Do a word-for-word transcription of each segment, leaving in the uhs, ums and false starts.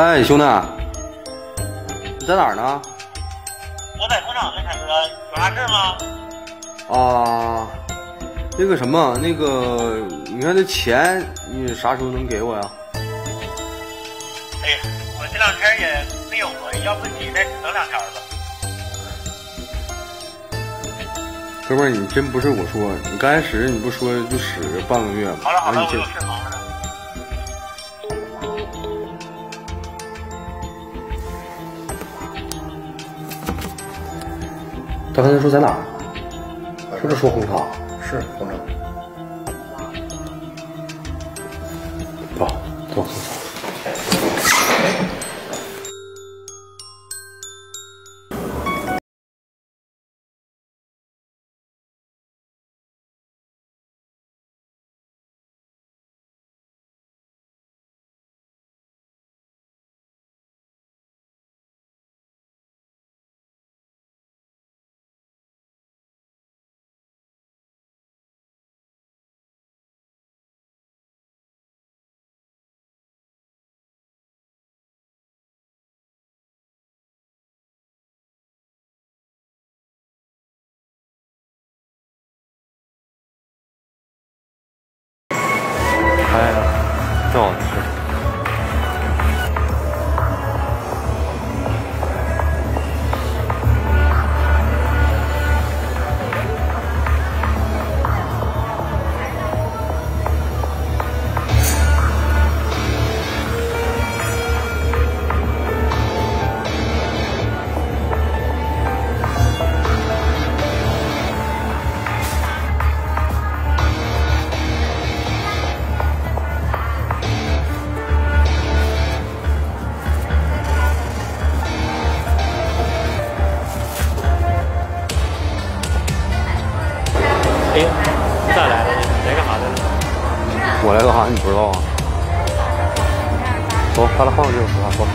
哎，兄弟，你在哪儿呢？ 我在工厂呢，凯哥，有啥事吗？ 啊，那个什么，那个，你看这钱，你啥时候能给我呀？ 哎呀，我这两天也没有啊，要不你再等两天吧。 哥们儿，你真不是我说，你刚开始你不说就使半个月吗？ 好了好了， 你这我有事忙着呢。 他刚才说在哪儿？是不是说工厂？ 是工厂。 走走走。哎，正好是。 哎，你咋来了？你来干啥的呢？ 我来干啥？你不知道啊？走，咱俩换个地方说话，走。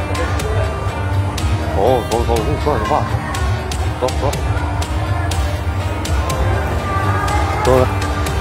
走走走，我跟你说点实话。走走。走来。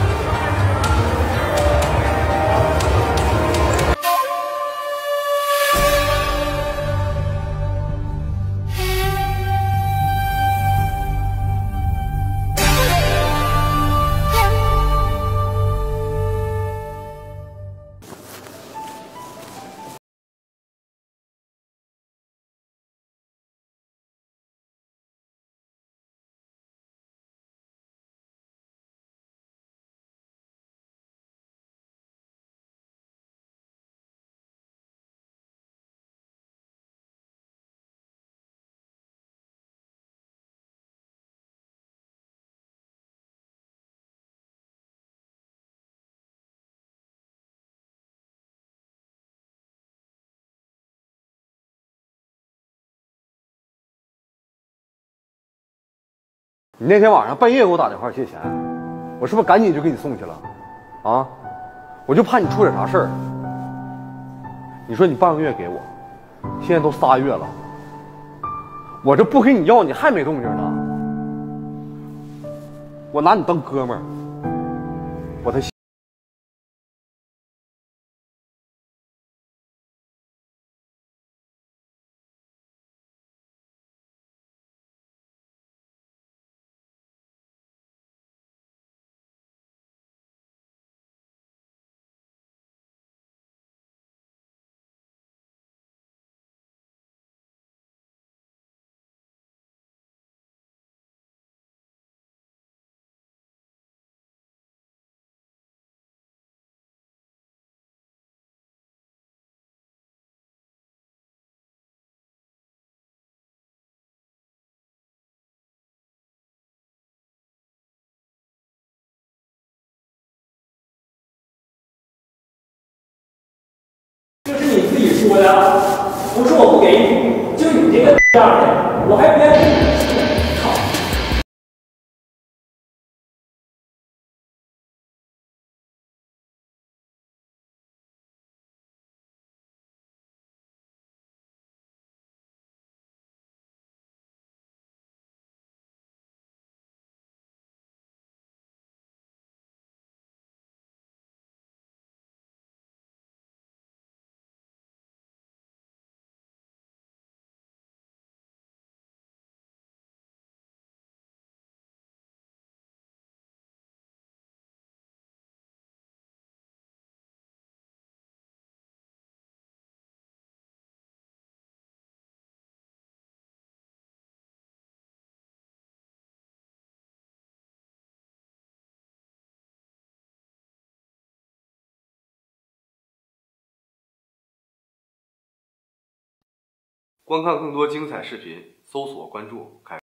你那天晚上半夜给我打电话借钱，我是不是赶紧就给你送去了？啊，我就怕你出点啥事儿。你说你半个月给我，现在都仨月了，我这不给你要，你还没动静呢。我拿你当哥们儿，我才。 这是你自己说的，不是我不给你，就你这个样的，我还不愿意。 观看更多精彩视频，搜索关注开。